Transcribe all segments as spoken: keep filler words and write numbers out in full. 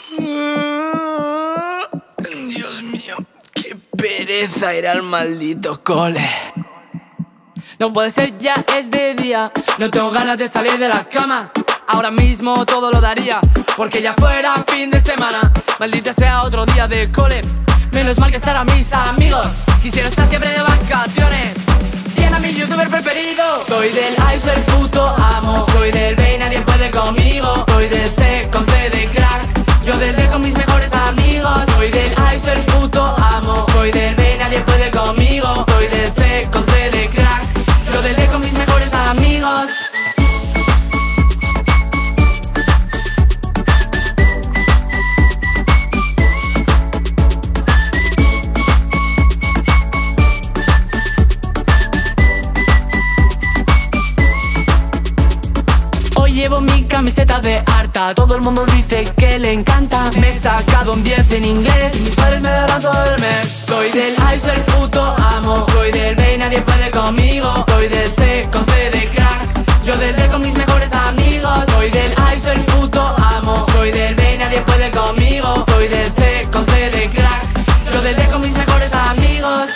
Dios mío, qué pereza ir al maldito cole. No puede ser, ya es de día. No tengo ganas de salir de la cama. Ahora mismo todo lo daría porque ya fuera fin de semana. Maldita sea otro día de cole. Menos mal que estar a mis amigos. Quisiera estar siempre de vacaciones. Viendo a mi youtuber preferido. Soy del I, soy el puto amo. Soy del B y nadie puede conmigo. Soy del C con C de crack. Yo del D con mis mejores amigos. Soy del I, soy el puto amo. Soy del B y nadie puede conmigo. Soy del C con C de crack. Yo del D con mis mejores amigos. Llevo mi camiseta de harta, todo el mundo dice que le encanta. Me he sacado un diez en inglés y mis padres me darán todo el mes. Soy del I, soy el puto amo. Soy del B y nadie puede conmigo. Soy del C con C de crack. Yo del D con mis mejores amigos. Soy del I, soy el puto amo. Soy del B y nadie puede conmigo. Soy del C con C de crack. Yo del D con mis mejores amigos.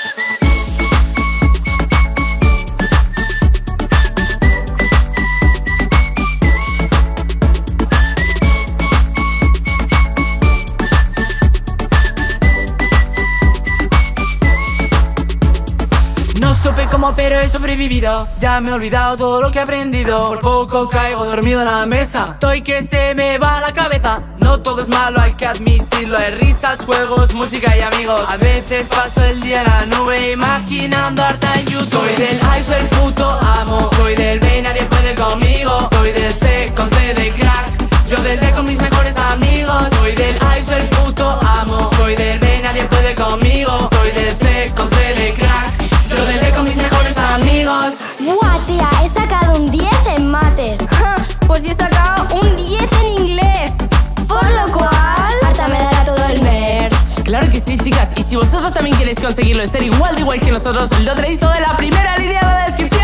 No supe cómo, pero he sobrevivido. Ya me he olvidado todo lo que he aprendido. Por poco caigo dormido en la mesa. Estoy que se me va la cabeza. No todo es malo, hay que admitirlo. Hay risas, juegos, música y amigos. A veces paso el día en la nube imaginando harta en YouTube. Soy del I, soy el puto amo. Soy del B y nadie puede conmigo. Soy del C con C de crack. Yo del D con mis mejores amigos. Soy del I, soy el puto amo. Soy del B y nadie puede conmigo. Soy del C con C de crack. Yo del D con mis mejores amigos. Buah, tía, he sacado un diez en mates. Pues yo he sacado un diez en inglés. Por lo cual, harta me dará todo el merch. Claro que sí, chicas. Y si vosotros también queréis conseguirlo, ser igual de igual que nosotros, lo tenéis todo en la primera línea de la descripción.